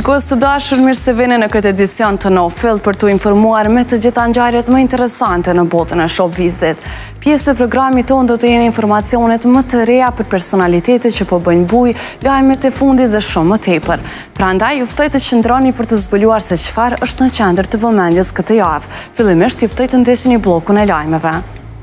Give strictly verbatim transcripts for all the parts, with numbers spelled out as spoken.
Shikues të dashur, mirë se vini në këtë edicion të No Filter për t'u informuar me të gjitha ngjarjet më interesante në botën e showbizit. Pjesë e programit tonë do të jeni informacionet më të reja për personalitetet që po bëjnë bujë, lajmet e fundit dhe shumë më tepër. Prandaj ju ftoj të qëndroni për të zbuluar se çfarë është në qendër të vëmendjes këtë javë. Fillimisht ju ftoj të ndeshni bllokun e lajmeve.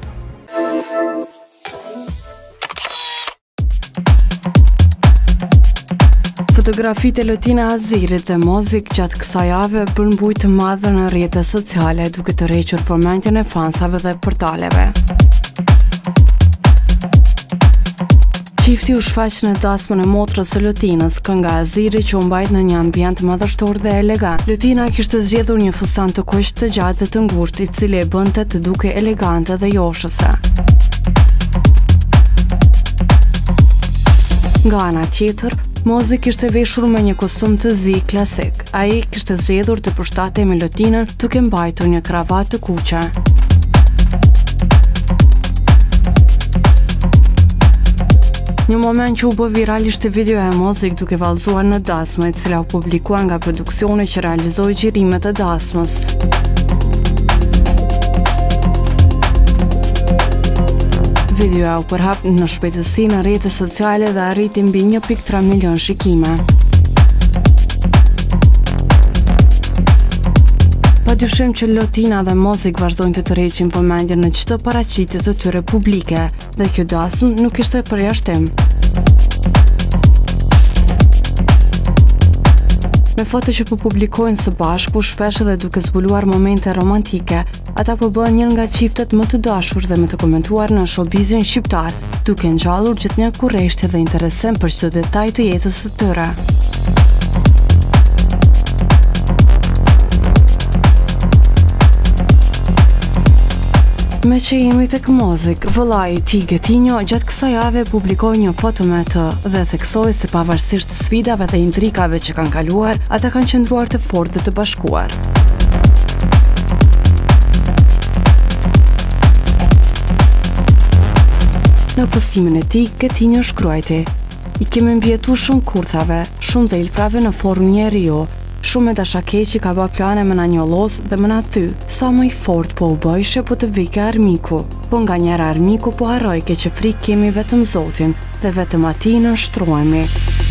Fotografitë e Lotina Azirit dhe Mozik gjatë kësaj jave bën bujë të madhe në rrjetet sociale, duke tërhequr vëmendjen e fansave dhe portaleve. Çifti u shfaq në dasmën e motrës së Lotinës, kënga e Azirit që u mbajt në një ambient madhështor dhe elegant. Lotina kishte zgjedhur një fustan të kuq të gjatë dhe të ngushtë, i cili e bënte të duke elegante dhe joshëse. Nga ana tjetër, Mozik ishte veshur me një kostum të zi klasik. Ai kishte zgjedhur të përshtatej me Lotinën duke mbajtur një kravatë të kuqe. Një moment që u bë viral ishte video e Mozik duke vallëzuar në dasmë, e cila u publikua nga produksioni që realizoi xhirimet e dasmës. Videoja u përhap në shpejtësi në rrjetet sociale dhe arriti mbi një pikë tre milion shikime. Padyshim që Lotina dhe Mozik vazhdojnë të tërheqin vëmendjen në çdo paraqitje të tyre publike, dhe kjo dasmë nuk ishte përjashtim. Me foto që po publikojnë së bashku, shpesh edhe duke zbuluar momente romantike, ata po bën një nga çiftet më të dashur dhe më të komentuar në showbizin shqiptar, duke ngjallur gjithnjë kurreshtje dhe interesim për çdo detaj të jetës së tyre. Me që jemi tek Mozik, vëllai i tij Getinjo gjatë kësaj jave publikoi një foto me të dhe theksoi se pavarësisht sfidave dhe intrikave që kanë kaluar, ata kanë qëndruar të fortë dhe të bashkuar. Në postimin e tij, Getinjo shkruajti: "I kemi mbjetu shumë kurthave, shumë dhelprave në formë njeriu. Shumë me dashakeqi ka bë plane më na njollos dhe më na thy. Sa më i fort po u bëjshe po të vike armiku. Po nga njëra armiku po harrojke që frikë kemi vetëm Zotin dhe vetëm atij nënshtrohemi."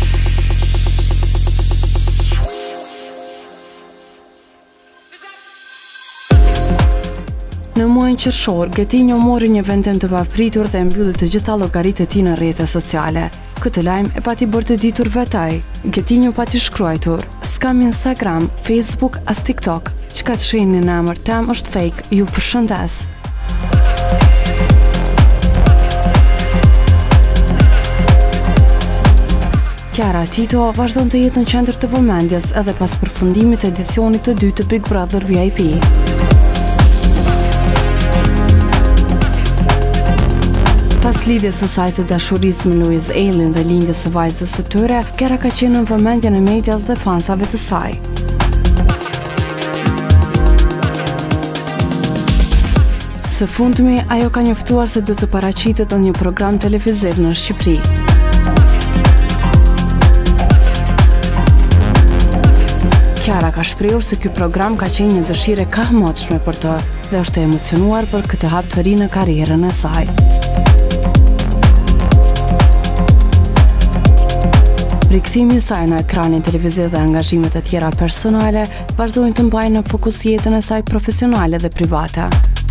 Në muajin qershor, Getinjo mori një vendim të papritur dhe mbylli të gjitha llogaritë e tij në rrjetet sociale. Këtë lajm e pati bërë të ditur vetë ai. Getinjo pati shkruajtur: "S'kam Instagram, Facebook as TikTok. Çka të shihni në emër tem është fake. Ju përshëndes." Kiara Tito vazhdon të jetë në qendër të vëmendjes edhe pas përfundimit të edicionit të dytë të Big Brother V I P. Pas lidhjes së saj të dashurisë me Louise Aylin dhe lindjes së vajzës së tyre, Kiara ka qenë në vëmendjen e medias dhe fansave të saj. Së fundmi, ajo ka njoftuar se do të paraqitet në një program televiziv në Shqipëri. Kiara ka shprehur se ky program ka qenë një dëshirë e kahmotshme për të dhe është e emocionuar për këtë hap të ri në karrierën e saj. Rikthimi i saj në ekranin televiziv dhe angazhimet e tjera personale vazhdojnë të mbajnë në fokus jetën e saj profesionale dhe private.